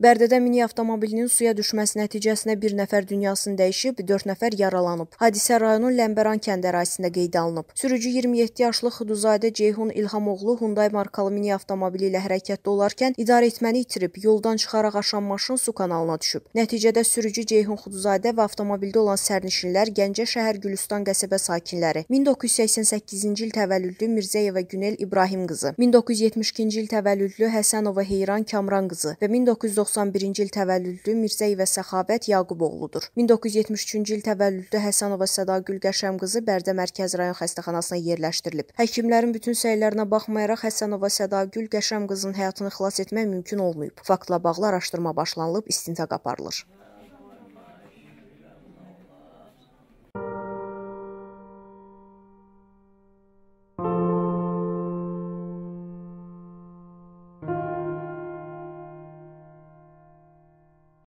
Bərdədə mini avtomobilinin suya düşməsi nəticəsində bir nəfər dünyasını dəyişib, 4 nəfər yaralanıb. Hadisə rayonun Ləmbəran kənd ərazisində qeydə alınıb. Sürücü 27 yaşlı Xuduzadə Ceyhun İlhamoğlu Hyundai markalı mini avtomobili ilə hərəkətdə olarkən idarəetməni itirib, yoldan çıxaraq aşan maşın su kanalına düşüb. Nəticədə sürücü Ceyhun Xuduzadə və avtomobildə olan sərnişinlər Gəncə şəhər Gülüstan qəsəbə sakinləri 1988-ci il təvəllüdlü Mirzəyeva Günel İbrahim qızı, 1972-ci il təvəllüdlü Həsənova Heyran Kamran qızı və 1991-ci il təvəllüdlü Mirzəyeva Səxavət Yaquboğludur. 1973-cü il təvəllüdlü Həsənova Sədagül Qəşəm qızı Bərdə Mərkəzi rayon xəstəxanasına yerləşdirilib. Həkimlərin bütün səylərinə baxmayaraq Həsənova Sədagül Qəşəm qızının həyatını xilas etmək mümkün olmayıb. Faktla bağlı araşdırma başlanılıb, istintaq aparılır.